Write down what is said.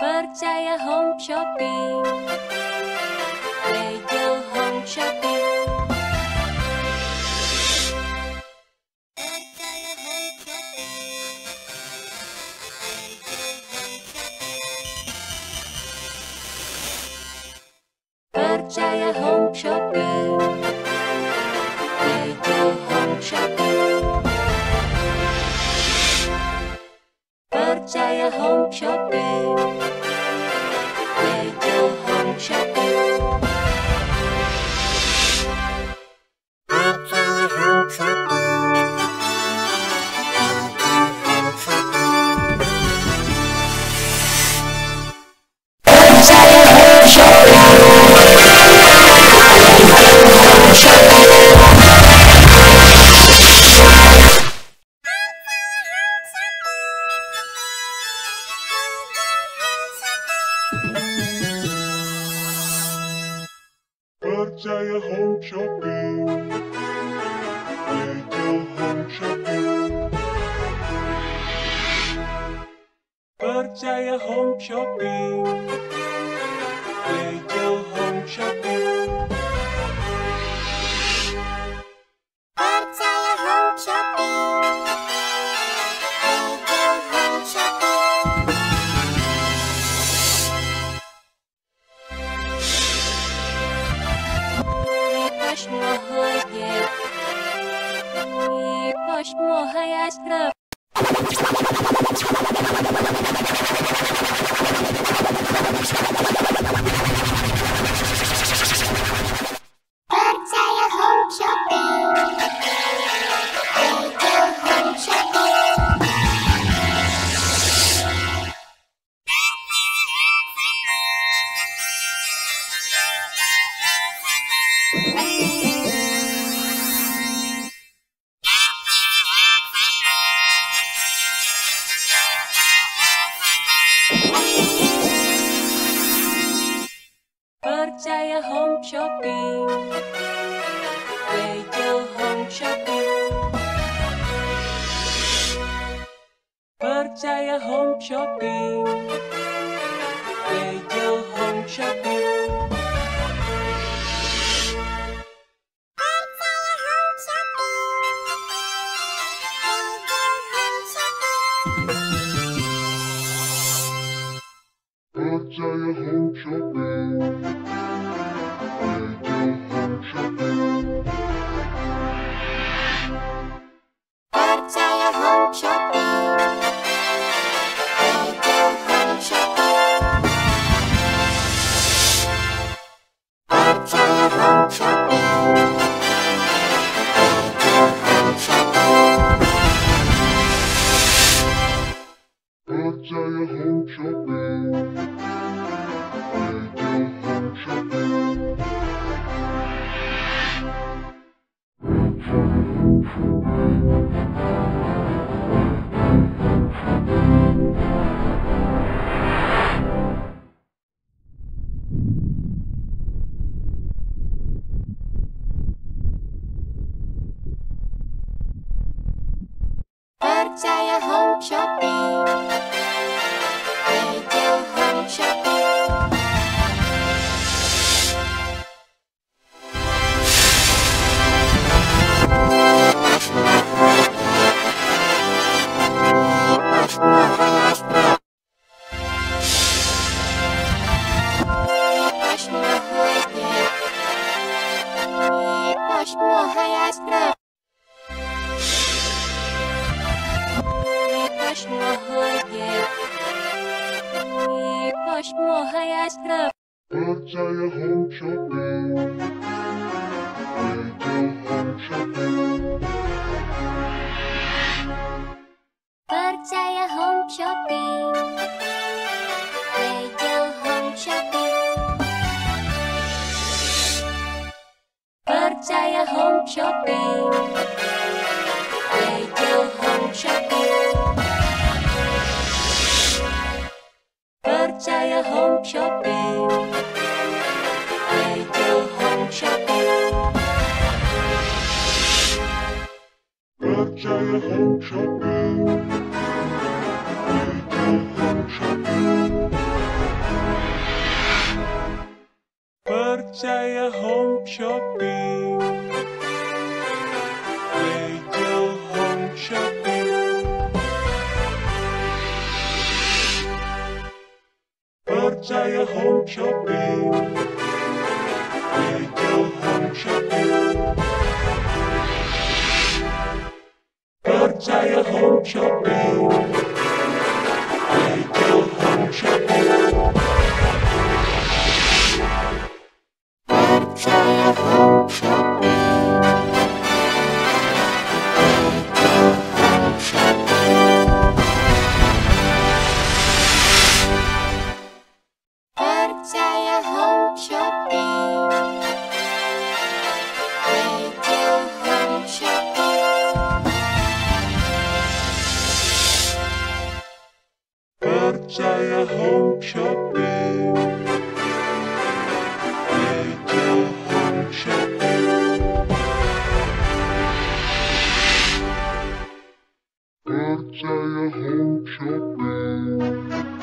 Percaya Home Shopping. Lejel Home Shopping. Percaya Home Shopping. Lejel Home Shopping. Percaya Home Shopping. Lejel Home Shopping. Percaya Home Shopping. Lejel Home Shopping. Percaya Home Shopping. Percaya Home Percaya Home Shopping. Lejel Home Shopping. Percaya Home Shopping. Lejel Home Shopping. Percaya Home Shopping. Lejel Home Shopping. Percaya Home Shopping. Lejel Home Shopping. Percaya Home Shopping. Lejel Home Shopping. Percaya Home Shopping. Lejel Home Shopping. Percaya Home Shopping. Percaya Home Shopping. Lejel Home Shopping. Percaya Home Shopping. Lejel Home Shopping. Percaya Home Shopping. Lejel Home Shopping. Percaya Home Shopping. Lejel Home Shopping. Percaya Home Shopping. Lejel Home Shopping. Percaya Home Shopping. Lejel Home Shopping. Percaya Home Shopping. Lejel Home Shopping. Percaya Home Shopping. Lejel Home Shopping. Percaya Home Shopping. Lejel Home Shopping. Percaya Home Shopping. Lejel Home Shopping. Percaya Home Shopping. Lejel Home Shopping. Percaya Home Shopping. Lejel Home Shopping. Percaya Home Shopping. Lejel Home Shopping. Percaya Home Shopping. Percaya Home Shopping. Lejel Home Shopping. Percaya Home Shopping. Lejel Home Shopping. Percaya Home Shopping.